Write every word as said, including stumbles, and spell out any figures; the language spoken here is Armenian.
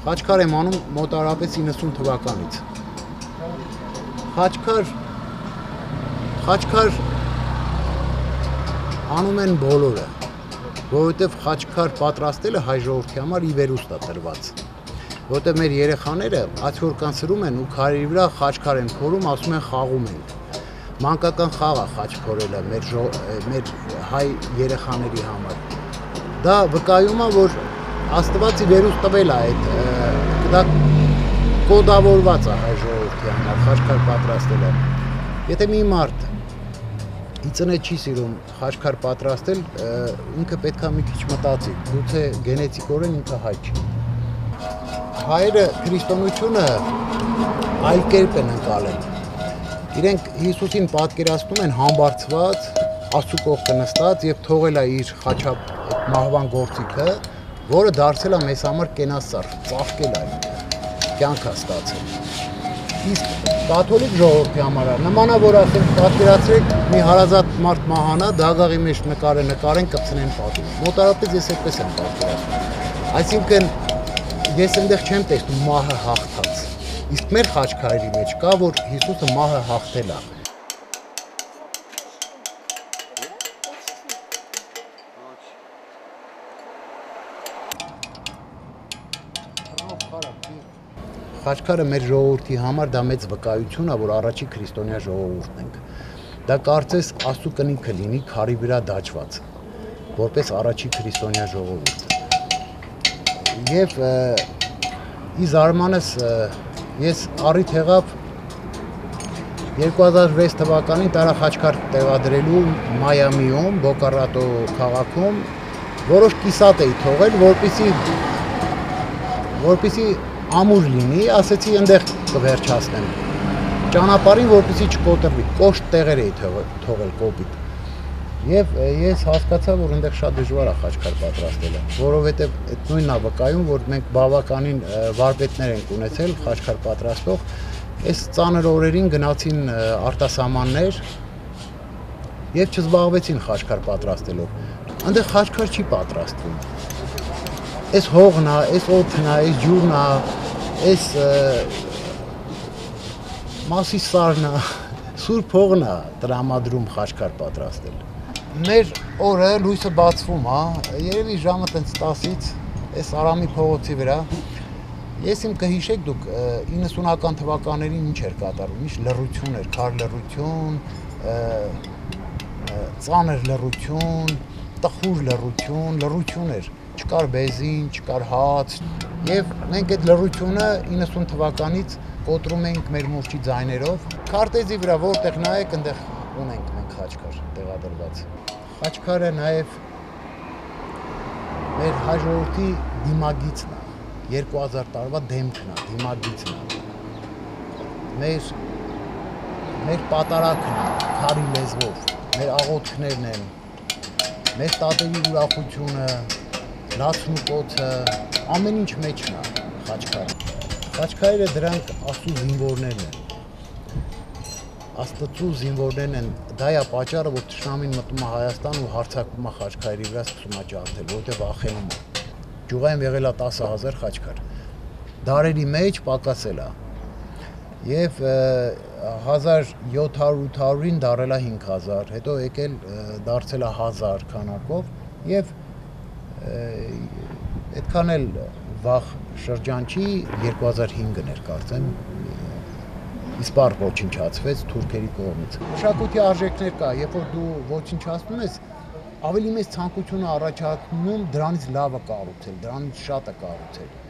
Խաչքար եմ անում մոտարապես իննսուն թվականից։ Խաչքար Խաչքար անում են բոլորը, որովհետև խաչքար պատրաստելը հայ ժողովրդի համար ի վերուստ է տրված։ Որովհետև մեր երեխաները աթյոր կան սրում են ու քարերի վրա խաչքար են փորում, ասում են խաղում են։ Մանկական խաղ է խաչ փորելը մեր մեր հայ երեխաների համար։ Դա վկայում է, որ Աստված ի վերուստ տվել է այդ դա կոդավորված է հայ ժողովրդի համար խաչքար պատրաստելը։ Եթե մի մարդ իծնե չի սիրում խաչքար պատրաստել, ինքը պետք է մի քիչ մտածի, գուցե գենետիկորեն ինքը հայ չի։ Հայերը քրիստոնեությունը այլ կերպ են ընկալել։ Իրենք Հիսուսին պատկերացնում են համբարձված, Աստծու կողքը նստած եւ թողել է իր խաչապ մահվան գործիքը, որը դարձել է մեզ համար կենասար, ծաղկել է, կյանք է ստացել։ Իսկ կաթոլիկ ժողովրդի համար նման է, որ ասենք պատկերացրեք մի հարազատ մարդ մահանա, դագաղի մեջ նկարը նկարեն, կպցնեն պատին։ Մոտարապես ես այդպես եմ պատկերացնում։ Այսինքն ես այնտեղ չեմ տեսնում մահը հաղթած։ Իսկ մեր խաչքարերի մեջ կա, որ Հիսուսը մահը հաղթել է։ Խաչքարը մեր ժողովրդի համար դա մեծ վկայություն է, որ առաջի քրիստոնյա ժողովուրդն ենք։ Դա կարծես Աստծու կնիքը լինի քարի վրա դաջված, որպես առաջի քրիստոնյա ժողովուրդ։ Եվ ի զարմանս ես առիթ եղավ երկու հազար վեց թվականին տարախաչքար տեղադրելու Մայամիում, Բոկա Ռատո քաղաքում, որոշ կիսատ էի թողել, որպեսզի որպեսզի ամուր լինի, ասեցի այնտեղ կվերջացնեմ։ Ճանապարհին որպեսզի չկոտրվի, կոշտ տեղեր էի թողել կոպիտ։ Եվ ես հասկացա, որ այնտեղ շատ դժվար է խաչքար պատրաստելը, որովհետև այդ նույնն է վկայում, որ մենք բավականին վարպետներ ենք ունեցել խաչքար պատրաստող, այս ծանր օրերին գնացին արտասահմաններ եւ չզբաղվեցին խաչքար պատրաստելով։ Այնտեղ խաչքար չի պատրաստվում։ Այս հողն է, այս օդն է, այս ջուրն է, այս մասի սարն է, սուրբ հողն է տրամադրում խաչքար պատրաստել։ Մեր օրը լույսը բացվում է, երևի ժամը տենց տասից, այս Արամի փողոցի վրա։ Ես իմ կհիշեք դուք իննսունական թվականներին ինչ էր կատարում, ինչ լռություն էր, քար լռություն, ծանր լռություն, տխուր լռություն, լռություն էր։ Չկար բեզին, չկար հաց, եւ մենք այդ լռությունը իննսուն թվականից կոտրում ենք մեր մուրճի ձայներով։ Քարտեզի վրա որտեղ նայեք, այնտեղ ունենք մենք խաչքար տեղադրված։ Խաչքարը նաեւ մեր հայ ժողովրդի դիմագիծն է, երկու հազար տարվա դեմքն է, դիմագիծն է։ Մեր մեր պատարակն է, քարի լեզվով, մեր աղոթքներն են, մեր տատերի ուրախությունը, լացն ու կոթը, ամեն ինչ մեջն է խաչքարը։ Խաչքարերը դրանք Աստծու զինվորներն են։ Աստծու զինվորներն են, դա է պատճառը, որ թշնամին մտնում է Հայաստան ու հարձակվում է խաչքարերի վրա սկսում է ջարդել, որտեղ վախենում է։ Ջուղայում եղել է տասը հազար խաչքար։ Դարերի մեջ պակասել է։ Եվ հազար յոթ հարյուր ութ հարյուրին դարել է հինգ հազար, հետո եկել դարձել է հազար քանակով եւ այդքան էլ վաղ շրջան չի, երկու հազար հինգն էր կարծեմ, իսպառ ոչնչացվեց թուրքերի կողմից։ Մշակույթի արժեքներ կա, երբ որ դու ոչնչացնում ես, ավելի մեծ ցանկություն է առաջացնում դրանից լավը կառուցել, դրանից շատը կառուցել։